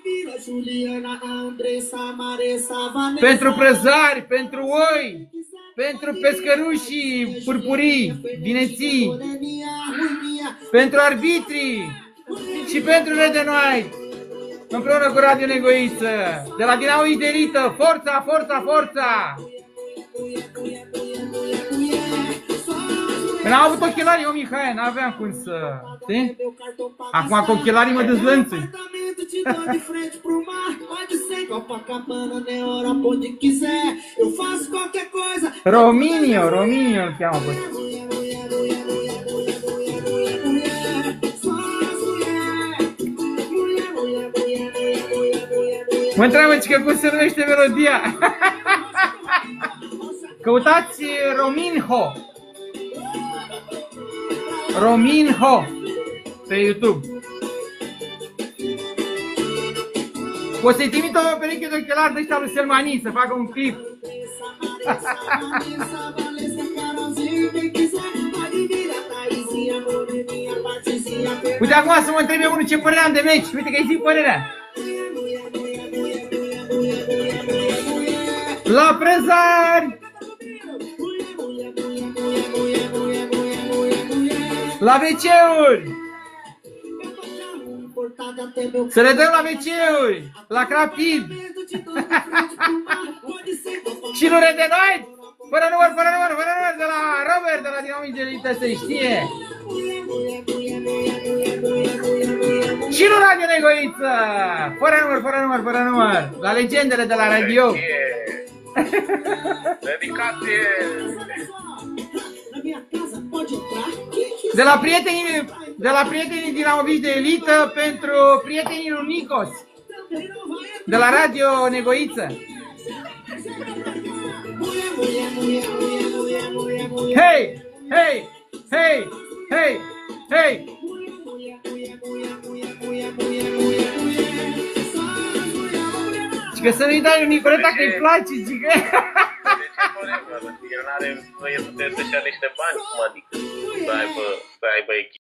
Pentru prăzari, pentru oi, pentru pescărușii, purpurii, vineții, pentru arbitrii și pentru Red and White, împreună cu Radio Negoiță, de la Dinamo Idelită, forța, forța, forța! N-am avut ochelarii, eu, Mihai, n-aveam cum să... Știi? Acum cu ochelarii mă dezlănțui. Rominio, Rominio îl cheamă, bă. Mă întreabă că cum se numește melodia. Căutați Rominho. Rominho pe YouTube. O să-i trimit o pereche de ochelari de ăștia lui Selmani să facă un clip. Uite acum să mă întrebe unul ce părere am de meci. Uite că-i zic părerea. La prezari! La WC-uri! Să le dăm la WC-uri! La Crapid! Și nu Red and White! Fără număr, fără număr, fără număr! De la Robert, de la Dinamo Idelită, se știe! Și nu Radio Negoiță! Fără număr, fără număr, fără număr! La legendele de la radio! Dedicație! De la prietenii Dinamo Idelită pentru prietenii lui Nicos. De la Radio Negoiță. Hei! Hei! Hei! Hei! Hei! Și că să nu-i dai un Nicoleta că-i place, zică. El nu e putea să-și ia niște bani, cum adică? Să aibă echipă.